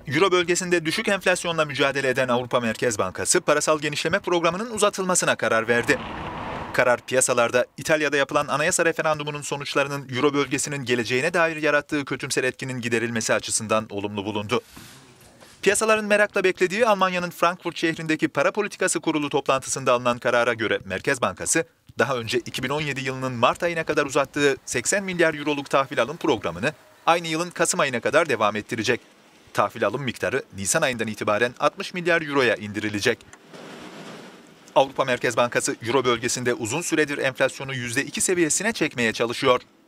Euro bölgesinde düşük enflasyonla mücadele eden Avrupa Merkez Bankası parasal genişleme programının uzatılmasına karar verdi. Karar piyasalarda İtalya'da yapılan anayasa referandumunun sonuçlarının Euro bölgesinin geleceğine dair yarattığı kötümser etkinin giderilmesi açısından olumlu bulundu. Piyasaların merakla beklediği Almanya'nın Frankfurt şehrindeki Para Politikası Kurulu toplantısında alınan karara göre Merkez Bankası, daha önce 2017 yılının Mart ayına kadar uzattığı 80 milyar euroluk tahvil alım programını aynı yılın Kasım ayına kadar devam ettirecek. Tahvil alım miktarı Nisan ayından itibaren 60 milyar euroya indirilecek. Avrupa Merkez Bankası Euro bölgesinde uzun süredir enflasyonu %2 seviyesine çekmeye çalışıyor.